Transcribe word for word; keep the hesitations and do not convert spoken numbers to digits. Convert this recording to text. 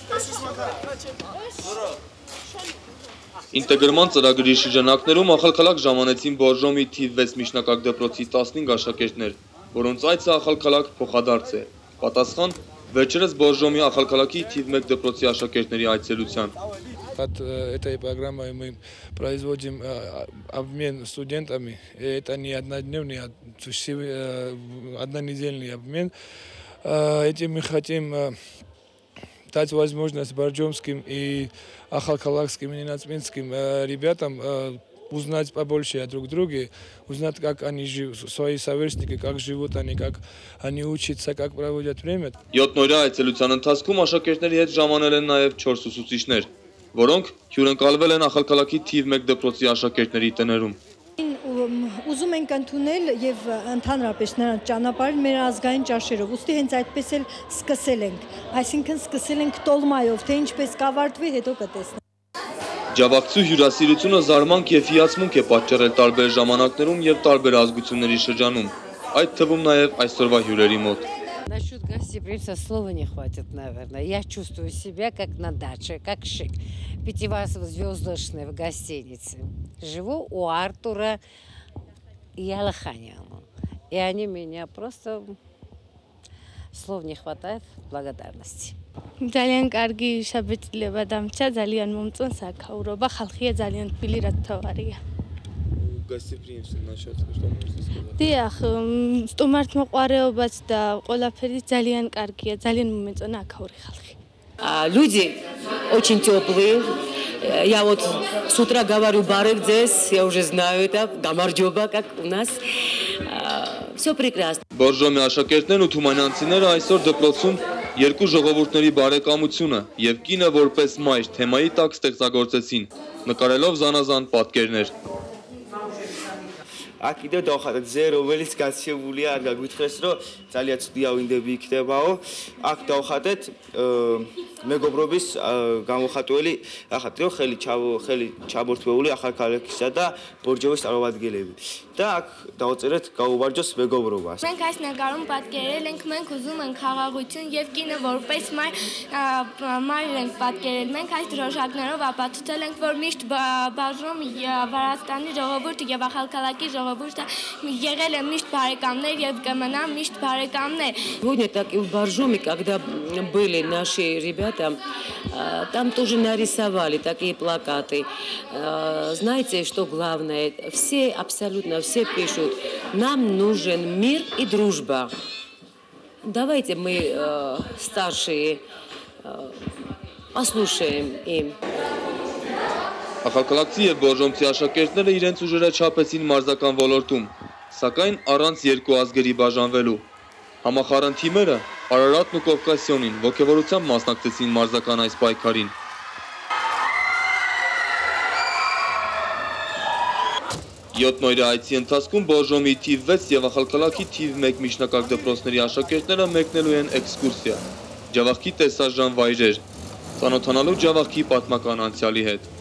Ինտեգրման ծրագրի շրջանակներում ախալքալակ ժամանեցին Բորժոմի թիվ վեց միջնակարգ դպրոցի տասնհինգ աշակերտներ, որոնց այցը ախալքալակ փոխադարձ է։ Պատասխան վերջերս Բորժոմի ախալքալակի թիվ մեկ допроцի աշակերտների այցելության։ Под этой программой мы производим обмен студентами. Это не однодневный, а однонедельный обмен. Этим мы хотим дать возможность боржомским и ахалкалакским и ненацминским ребятам узнать побольше о друг друге, узнать, как они живут, свои совершники, как живут они, как они учатся, как проводят время. յոթ-օրյա այցելության ընթացքում աշակերտների հետ ժամանել են նաև չորս ուսուցիչներ, որոնք հյուրընկալվել են ախալքալակի թիվ մեկ դպրոցի աշակերտների տներում։ Ուզում ենք ընդունել եւ ընդհանրապես նրանց ճանապարհին մեր ազգային ճաշերով, ուստի հենց այդպես էլ սկսել ենք, այսինքն սկսել ենք տոլմայով, թե ինչպես կավարտվի, հետո կտեսնենք։ Ջավախցու հյուրասիրությունը զարմանք եւ հիացմունք է պատճառել տարբեր ժամանակներում եւ տարբեր ազգությունների շրջանում, այդ թվում նաեւ այսօրվա հյուրերի մոտ։ Насчет гостеприимства слова не хватит, наверное. Я чувствую себя как на даче, как шик. Пятизвездочной в гостинице. Живу у Артура и Алаханяна. И они меня просто... Слов не хватает благодарности. ძალიან კარგი შაბეჭდილება დამჭა, ძალიან მომწონს აქაურობა, ხალხია ძალიან თბილი, რა თავარია. Гостеприимство насчет, что можете сказать? დიახ, სტუმართმოყვარეობაც და ყველაფერი ძალიან კარგია, ძალიან მომეწონა აქაური ხალხი. Люди очень теплые. Я вот с утра говорю барык здесь, я уже знаю это, гамарджоба, как у нас. Все прекрасно. Բորժոմի աշակերտներն ու թումանյանցիները այսօր դպրոցում երկու ժողովուրդների բարեկամությունը եւ կինը որպես մայր թեմայի տակ ստեղծագործեցին, նկարելով զանազան պատկերներ։ აქ კიდევ დავხატეთ ზე, რომელიც გაცილებულია, არ გაგვითხრეს, რომ ძალიან ცუდია ვინდები იქნებაო. აქ დავხატეთ მეგობრობის გამოხატველი, ახლა რომ ხელი ხელი ჩაბორთვეული ახალქალაქისა და ბორჯომის წარმომადგენლები. და აქ დავწერეთ გაუბარჯოს მეგობრობას. Մենք այս նկարում պատկերել ենք, մենք ուզում ենք խաղաղություն եւ կինը որպես մայր մայր ենք պատկերել։ Մենք այս դրոշակներով ապացուցել ենք, որ միշտ Բորժոմ Վրաստանի ժողովուրդը եւ ախալքալակի ժողովուրդը եղել է միշտ բարեկամներ եւ կմնա միշտ բարեկամներ։ Сегодня так и в Боржоме, когда были наши ребята, там тоже нарисовали такие плакаты. Знаете, что главное? Все, абсолютно все пишут, нам нужен мир и дружба. Давайте мы, старшие, послушаем им. Ախալքալակցի եւ բորժոմցի աշակերտները իրենց ուժերը չափեցին մարզական ոլորտում, սակայն առանց երկու ազգերի բաժանվելու։ Համախառն թիմերը Արարատն ու Կովկասիոնին ոգևորությամբ մասնակցեցին մարզական այս պայքարին։ յոթ-օրյա այցի ընթացքում Բորժոմի թիվ վեց եւ ախալքալակի թիվ մեկ միջնակարգ դպրոցների աշակերտները մեկնելու են էքսկուրսիա, Ջավախքի տեսարժան վայրեր, ծանոթանալու Ջավախքի պատմական անցյալի հետ։